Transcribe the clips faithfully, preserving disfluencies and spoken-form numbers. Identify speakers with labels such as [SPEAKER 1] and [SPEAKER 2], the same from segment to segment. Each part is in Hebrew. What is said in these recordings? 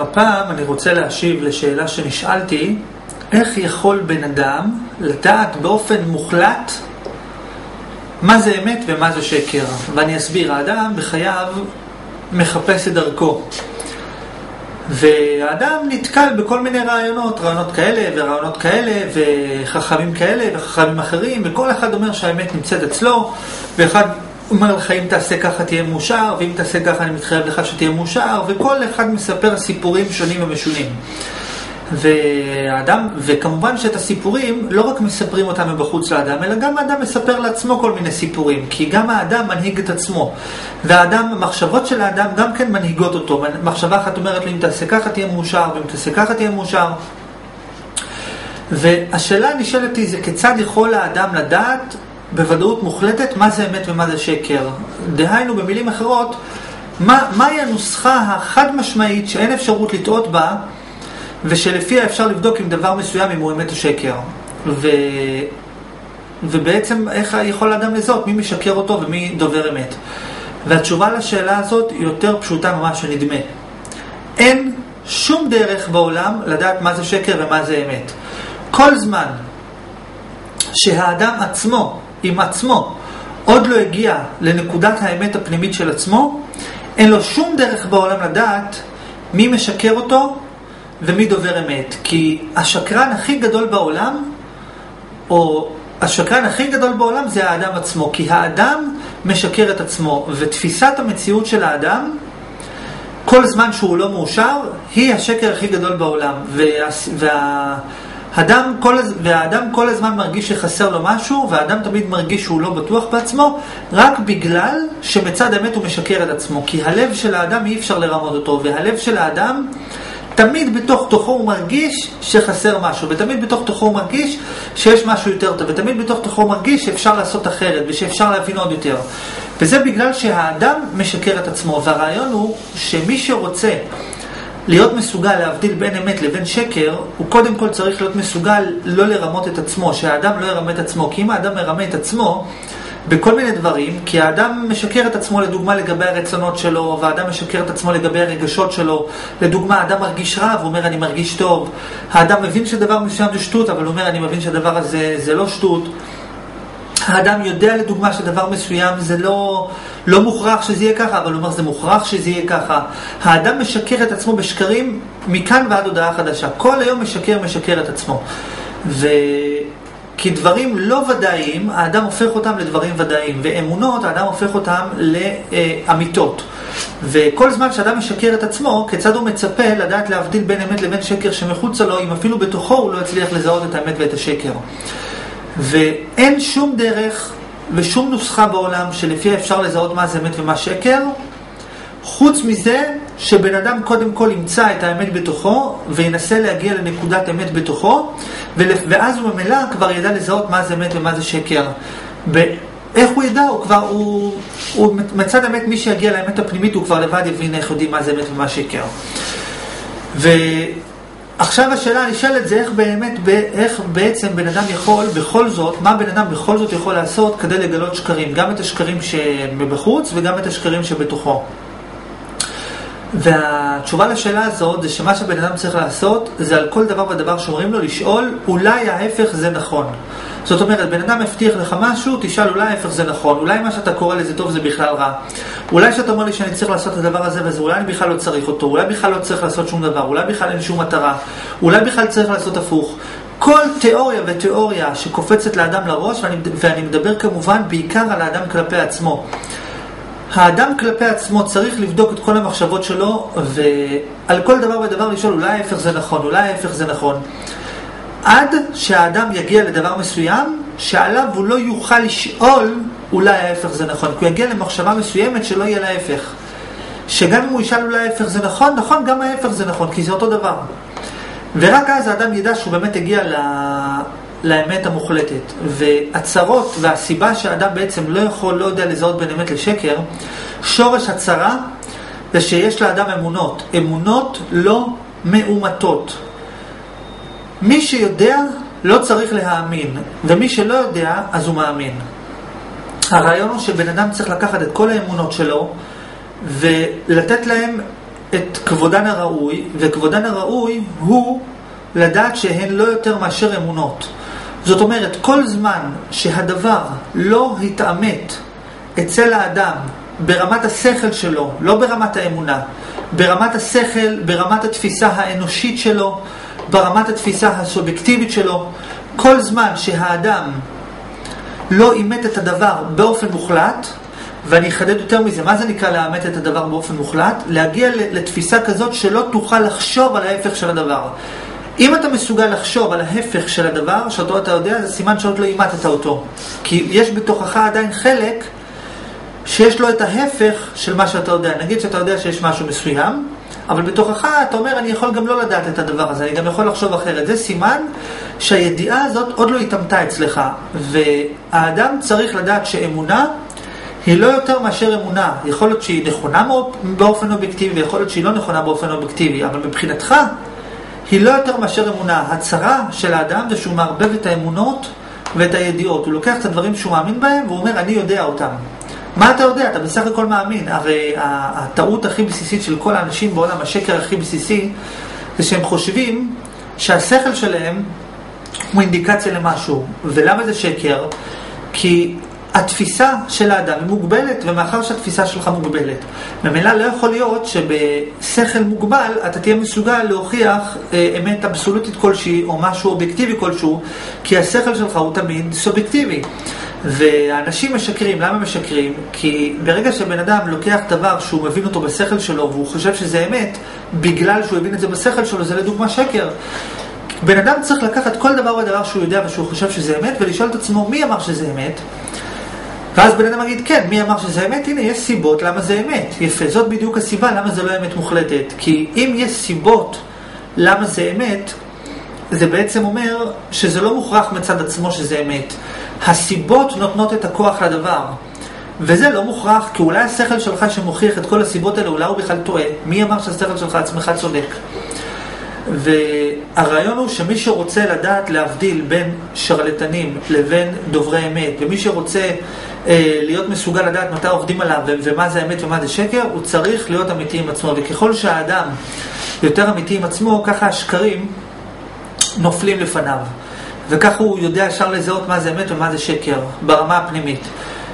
[SPEAKER 1] הפעם אני רוצה להשיב לשאלה שנשאלתי, איך יכול בן אדם לדעת באופן מוחלט מה זה אמת ומה זה שקר? ואני אסביר, האדם בחייו מחפש את דרכו. והאדם נתקל בכל מיני רעיונות, רעיונות כאלה ורעיונות כאלה וחכמים כאלה וחכמים אחרים, וכל אחד אומר שהאמת נמצאת אצלו, ואחד אומר לך אם תעשה ככה תהיה מאושר, ואם תעשה ככה אני מתחייב לך שתהיה מאושר, וכל אחד מספר סיפורים שונים ומשונים. והאדם, וכמובן שאת הסיפורים לא רק מספרים אותם מבחוץ לאדם, אלא גם האדם מספר לעצמו כל מיני סיפורים, כי גם האדם מנהיג את עצמו, והאדם, המחשבות של האדם גם כן מנהיגות אותו. מחשבה אחת אומרת לי אם תעשה ככה תהיה מאושר, ואם תעשה ככה תהיה מאושר. והשאלה הנשאלת היא זה כיצד יכול האדם לדעת בוודאות מוחלטת מה זה אמת ומה זה שקר. דהיינו במילים אחרות, מה, מהי הנוסחה החד משמעית שאין אפשרות לטעות בה, ושלפיה אפשר לבדוק עם דבר מסוים אם הוא אמת או שקר. ו... ובעצם איך יכול האדם לזהות מי משקר אותו ומי דובר אמת. והתשובה לשאלה הזאת היא יותר פשוטה ממה שנדמה. אין שום דרך בעולם לדעת מה זה שקר ומה זה אמת. כל זמן שהאדם עצמו, עם עצמו, עוד לא הגיע לנקודת האמת הפנימית של עצמו, אין לו שום דרך בעולם לדעת מי משקר אותו ומי דובר אמת. כי השקרן הכי גדול בעולם, או השקרן הכי גדול בעולם זה האדם עצמו, כי האדם משקר את עצמו, ותפיסת המציאות של האדם, כל זמן שהוא לא מאושר, היא השקר הכי גדול בעולם. וה... וה... האדם כל, והאדם כל הזמן מרגיש שחסר לו משהו, והאדם תמיד מרגיש שהוא לא בטוח בעצמו, רק בגלל שמצד האמת הוא משקר את עצמו. כי הלב של האדם אי אפשר לרמוד אותו, והלב של האדם תמיד בתוך תוכו הוא מרגיש שחסר משהו, ותמיד בתוך תוכו הוא מרגיש שיש משהו יותר טוב, ותמיד בתוך תוכו הוא מרגיש שאפשר לעשות אחרת, ושאפשר להבין עוד יותר. וזה בגלל שהאדם משקר את עצמו, והרעיון הוא שמי שרוצה להיות מסוגל להבדיל בין אמת לבין שקר, הוא קודם כל צריך להיות מסוגל לא לרמות את עצמו, שהאדם לא ירמה את עצמו. כי אם האדם מרמה את עצמו בכל מיני דברים, כי האדם משקר את עצמו לדוגמה לגבי הרצונות שלו, והאדם משקר את עצמו לגבי הרגשות שלו. לדוגמה, האדם מרגיש רע ואומר אני מרגיש טוב. האדם מבין שדבר מסוים זה שטות, אבל הוא אומר אני מבין שדבר הזה זה לא שטות. האדם יודע לדוגמה שדבר מסוים זה לא, לא מוכרח שזה יהיה ככה, אבל הוא אומר זה מוכרח שזה יהיה ככה. האדם משקר את עצמו בשקרים מכאן ועד הודעה חדשה. כל היום משקר משקר את עצמו. וכי דברים לא ודאיים, האדם הופך אותם לדברים ודאיים. ואמונות, האדם הופך אותם לאמיתות. וכל זמן שאדם משקר את עצמו, כיצד הוא מצפה לדעת להבדיל בין אמת לבין שקר שמחוצה לו, אם אפילו בתוכו הוא לא הצליח לזהות את האמת ואת השקר. ואין שום דרך ושום נוסחה בעולם שלפיה אפשר לזהות מה זה אמת ומה שקר, חוץ מזה שבן אדם קודם כל ימצא את האמת בתוכו וינסה להגיע לנקודת אמת בתוכו, ואז הוא ממילא כבר ידע לזהות מה זה אמת ומה זה שקר. איך הוא ידע? הוא כבר, הוא, הוא מצד האמת, מי שיגיע לאמת הפנימית הוא כבר לבד יבין איך יודעים מה זה אמת ומה שקר. ו... עכשיו השאלה הנשאלת זה איך באמת, איך בעצם בן אדם יכול בכל זאת, מה בן אדם בכל זאת יכול לעשות כדי לגלות שקרים, גם את השקרים שמבחוץ וגם את השקרים שבתוכו. והתשובה לשאלה הזאת זה שמה שבן אדם צריך לעשות זה על כל דבר ודבר שאומרים לו לשאול אולי ההפך זה נכון. זאת אומרת, בן אדם מבטיח לך משהו, תשאל אולי ההפך זה נכון, אולי מה שאתה קורא לזה טוב זה בכלל רע, אולי שאתה אומר לי שאני צריך לעשות את הדבר הזה וזה, אולי אני בכלל לא צריך אותו, אולי בכלל לא צריך לעשות שום דבר, אולי בכלל אין שום מטרה, אולי בכלל צריך לעשות הפוך. כל תיאוריה ותיאוריה שקופצת לאדם לראש, ואני, ואני מדבר כמובן בעיקר על האדם כלפי עצמו. האדם כלפי עצמו צריך לבדוק את כל המחשבות שלו, ועל כל דבר ודבר לשאול אולי ההפך זה נכון, אולי ההפך זה נכון. עד שהאדם יגיע לדבר מסוים, שעליו הוא לא יוכל לשאול אולי ההפך זה נכון. כי הוא יגיע למחשבה מסוימת שלא יהיה להפך. שגם אם הוא ישאל אולי ההפך זה נכון, נכון, גם ההפך זה נכון, כי זה אותו דבר. ורק אז האדם ידע שהוא באמת הגיע ל... לאמת המוחלטת. והצרות והסיבה שהאדם בעצם לא יכול, לא יודע לזהות בין אמת לשקר, שורש הצרה זה שיש לאדם אמונות. אמונות לא מאומתות. מי שיודע לא צריך להאמין, ומי שלא יודע אז הוא מאמין. הרעיון הוא שבן אדם צריך לקחת את כל האמונות שלו ולתת להם את כבודן הראוי, וכבודן הראוי הוא לדעת שהן לא יותר מאשר אמונות. זאת אומרת, כל זמן שהדבר לא התאמת אצל האדם ברמת השכל שלו, לא ברמת האמונה, ברמת השכל, ברמת התפיסה האנושית שלו, ברמת התפיסה הסובייקטיבית שלו, כל זמן שהאדם לא אימת את הדבר באופן מוחלט, ואני אחדד יותר מזה, מה זה נקרא לאמת את הדבר באופן מוחלט? להגיע לתפיסה כזאת שלא תוכל לחשוב על ההפך של הדבר. אם אתה מסוגל לחשוב על ההפך של הדבר, שאותו אתה יודע, זה סימן שעוד לא אימתת אותו. כי יש בתוכך עדיין חלק שיש לו את ההפך של מה שאתה יודע. נגיד שאתה יודע שיש משהו מסוים, אבל בתוכך אתה אומר, אני יכול גם לא לדעת את הדבר הזה, אני גם יכול לחשוב אחרת. זה סימן שהידיעה הזאת עוד לא התאמתה אצלך. והאדם צריך לדעת שאמונה היא לא יותר מאשר אמונה. יכול להיות שהיא נכונה באופן אובייקטיבי, ויכול להיות שהיא לא נכונה באופן אובייקטיבי, אבל מבחינתך היא לא יותר מאשר אמונה. הצרה של האדם זה שהוא מערבב את האמונות ואת הידיעות. הוא לוקח את הדברים שהוא מאמין בהם והוא אומר, אני יודע אותם. מה אתה יודע? אתה בסך הכל מאמין. הרי הטעות הכי בסיסית של כל האנשים בעולם, השקר הכי בסיסי, זה שהם חושבים שהשכל שלהם הוא אינדיקציה למשהו. ולמה זה שקר? כי התפיסה של האדם היא מוגבלת, ומאחר שהתפיסה שלך מוגבלת, ממילא לא יכול להיות שבשכל מוגבל אתה תהיה מסוגל להוכיח אה, אמת אבסולוטית כלשהי או משהו אובייקטיבי כלשהו, כי השכל שלך הוא תמיד סובייקטיבי. ואנשים משקרים. למה משקרים? כי ברגע שבן אדם לוקח דבר שהוא מבין אותו בשכל שלו והוא חושב שזה אמת, בגלל שהוא הבין את זה בשכל שלו, זה לדוגמה שקר. בן אדם צריך לקחת כל דבר ודבר שהוא יודע ושהוא חושב שזה אמת, ולשאול את עצמו מי אמר שזה אמת, ואז בן אדם יגיד, כן, מי אמר שזה אמת? הנה, יש סיבות למה זה אמת. יפה, זאת בדיוק הסיבה למה זה לא אמת מוחלטת. כי אם יש סיבות למה זה אמת, זה בעצם אומר שזה לא מוכרח מצד עצמו שזה אמת. הסיבות נותנות את הכוח לדבר. וזה לא מוכרח, כי אולי השכל שלך שמוכיח את כל הסיבות האלה, אולי הוא בכלל טועה. מי אמר שהשכל שלך עצמך צודק? והרעיון הוא שמי שרוצה לדעת להבדיל בין שרלטנים לבין דוברי אמת, ומי שרוצה אה, להיות מסוגל לדעת מתי עובדים עליו ומה זה אמת ומה זה שקר, הוא צריך להיות אמיתי עם עצמו. וככל שהאדם יותר אמיתי עם עצמו, ככה השקרים נופלים לפניו, וככה הוא יודע ישר לזהות מה זה אמת ומה זה שקר ברמה הפנימית.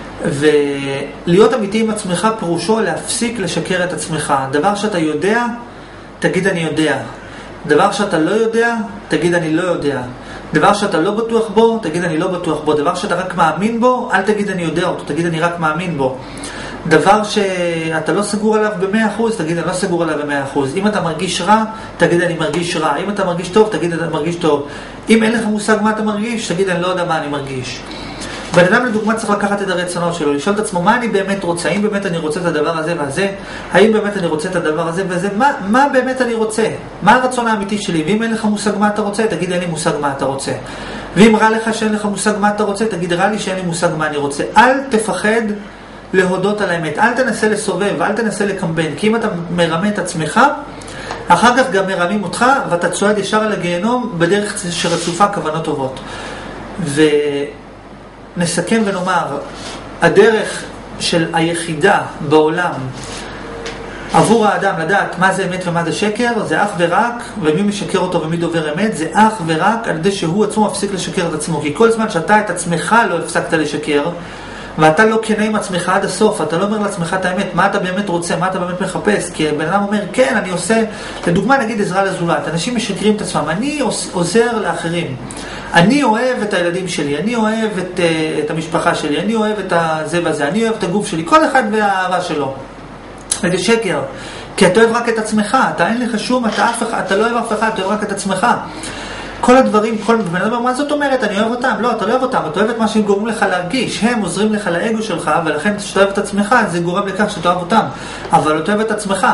[SPEAKER 1] ולהיות אמיתי עם עצמך פירושו להפסיק לשקר את עצמך. דבר שאתה יודע, תגיד אני יודע. דבר שאתה לא יודע, תגיד אני לא יודע. דבר שאתה לא בטוח בו, תגיד אני לא בטוח בו. דבר שאתה רק מאמין בו, אל תגיד אני יודע אותו, תגיד אני רק מאמין בו. דבר שאתה לא סגור עליו ב-מאה אחוז, תגיד אני לא סגור עליו ב-מאה אחוז. אם אתה מרגיש רע, תגיד אני מרגיש רע. אם אתה מרגיש טוב, תגיד אני מרגיש טוב. אם אין לך מושג מה אתה מרגיש, תגיד אני לא יודע מה אני מרגיש. בן אדם לדוגמה צריך לקחת את הרצונות שלו, לשאול את עצמו מה אני באמת רוצה, האם באמת אני רוצה את הדבר הזה והזה, האם באמת אני רוצה את הדבר הזה וזה, מה, מה באמת אני רוצה, מה הרצון האמיתי שלי. ואם אין לך מושג מה אתה רוצה, תגיד אין לי מושג מה אתה רוצה. ואם רע לך שאין לך מושג מה אתה רוצה, תגיד רע לי שאין לי מושג מה אני רוצה. אל תפחד להודות על האמת, אל תנסה לסובב, אל תנסה לקמבן, כי אם אתה מרמה את עצמך, אחר כך גם מרמים אותך ואתה צועד ישר על הגיהנום בדרך שרצופה כוונות טובות. ו... נסכם ונאמר, הדרך של היחידה בעולם עבור האדם לדעת מה זה אמת ומה זה שקר, זה אך ורק, ומי משקר אותו ומי דובר אמת, זה אך ורק על ידי שהוא עצמו מפסיק לשקר את עצמו. כי כל זמן שאתה את עצמך לא הפסקת לשקר, ואתה לא כנה עם עצמך עד הסוף, אתה לא אומר לעצמך את האמת, מה אתה באמת רוצה, מה אתה באמת מחפש. כי בן אדם אומר, כן, אני עושה, לדוגמה נגיד עזרה לזולת, אנשים משקרים את עצמם, אני עוזר לאחרים, אני אוהב את הילדים שלי, אני אוהב את, את המשפחה שלי, אני אוהב את זה וזה, אני אוהב את הגוף שלי, כל אחד והאהבה שלו. זה שקר, כי אתה אוהב רק את עצמך, אתה אין לך שום, אתה, אף אחד, אתה לא אוהב אף אחד, אתה אוהב רק את עצמך. כל הדברים, כל בן אדם, מה זאת אומרת? אני אוהב אותם. לא, אתה לא אוהב אותם, אתה אוהב את מה שהם גורמים לך להרגיש. הם עוזרים לך לאגו שלך, ולכן כשאתה אוהב את עצמך, זה גורם לכך שאתה אוהב אותם. אבל אתה אוהב את עצמך.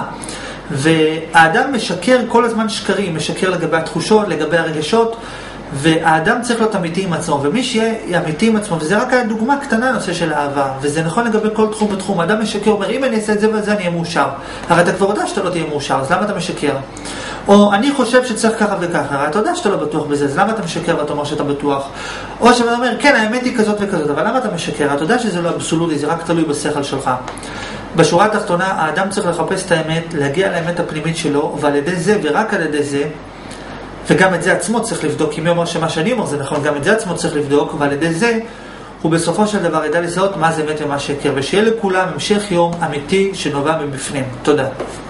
[SPEAKER 1] והאדם משקר כל הזמן שקרים, משקר לגבי התחושות, לגבי הרגשות, והאדם צריך להיות אמיתי עם עצמו, ומי שיהיה אמיתי עם עצמו, וזה רק דוגמה קטנה נושא של אהבה, וזה נכון לגבי כל תחום בתחום. האדם משקר, אומר, אם אני אעשה את זה וזה, אני אהיה מאושר. הרי אתה כבר יודע שאתה לא תהיה מאושר, אז למה אתה משקר? או אני חושב שצריך ככה וככה, הרי אתה יודע שאתה לא בטוח בזה, אז למה אתה משקר ואתה אומר שאתה בטוח? או שאתה אומר, כן, האמת היא כזאת וכזאת, אבל למה אתה משקר? אתה יודע שזה לא אבסולוטי, זה רק תלוי בשכל שלך. בשורה התחתונה, האדם צריך לחפש את האמת, להגיע לאמת הפנימית שלו, ועל ידי זה ורק על ידי זה, וגם את זה עצמו צריך לבדוק, אם הוא אומר שמה שאני אומר זה נכון, גם את זה עצמו צריך לבדוק, ועל ידי זה הוא בסופו של דבר ידע לזהות מה זה אמת ומה שקר, ושיהיה לכולם המשך יום אמיתי שנובע מבפנים. תודה.